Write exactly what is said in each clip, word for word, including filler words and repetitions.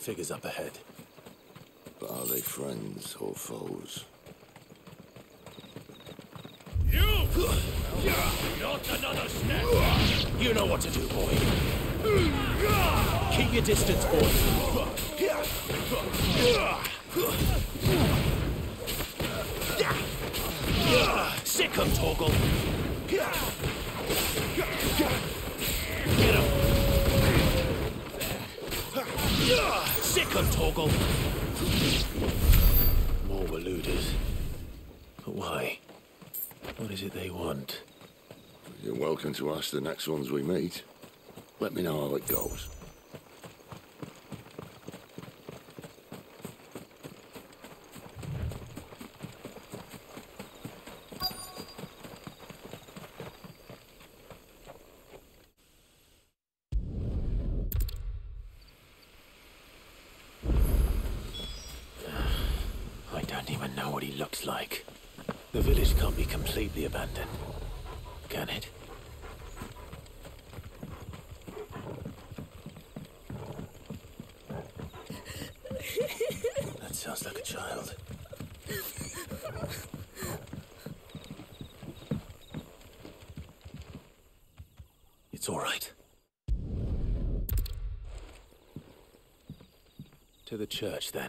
figures up ahead. But are they friends or foes? You! Not another step! You know what to do, boy. Keep your distance, boy. Sick 'em, Torgal. Get him. Sick 'em, Torgal. More were Louders. But why? What is it they want? You're welcome to ask the next ones we meet. Let me know how it goes. I don't even know what he looks like. The village can't be completely abandoned, can it? That sounds like a child. It's all right. To the church, then.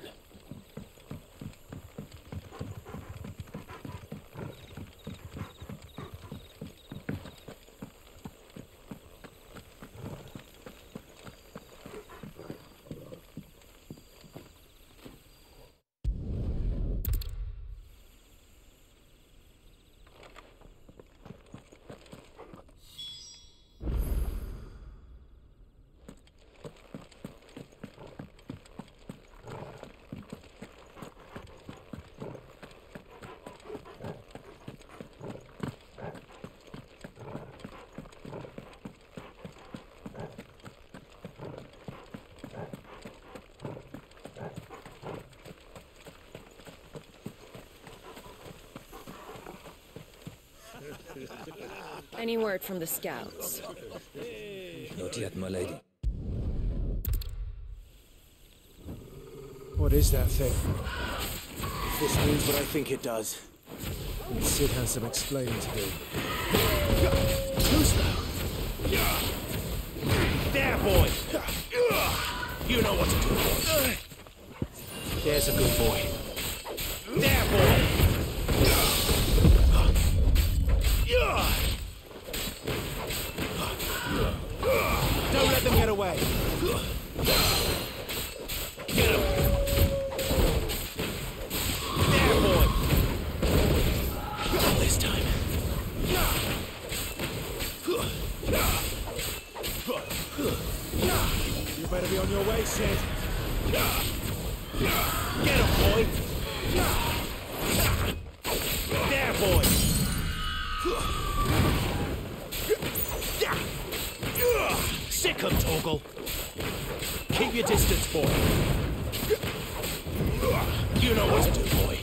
Any word from the scouts? Not yet, my lady. What is that thing? If this means what I think it does, then Sid has some explaining to do. Too slow. There, boy. You know what to do, boy. There's a good boy. There, boy. Don't let them get away! Get him! There, boy! Not this time. You better be on your way, Sid! Get him, boy! There, boy! Sick 'em, Torgal! Keep your distance, boy! You know what to do, boy!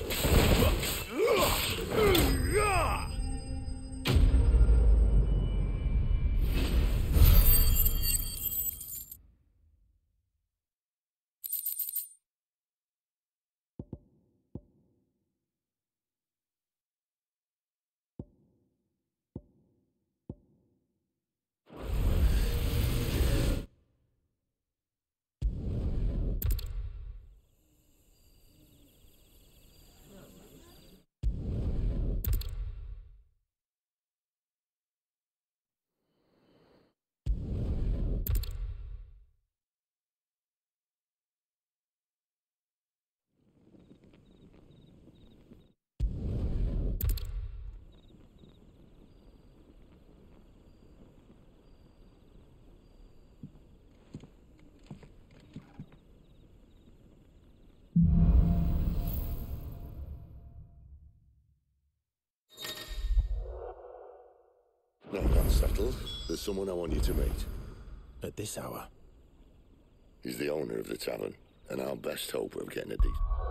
Now that's settled. There's someone I want you to meet. At this hour? He's the owner of the tavern, and our best hope of getting a decent...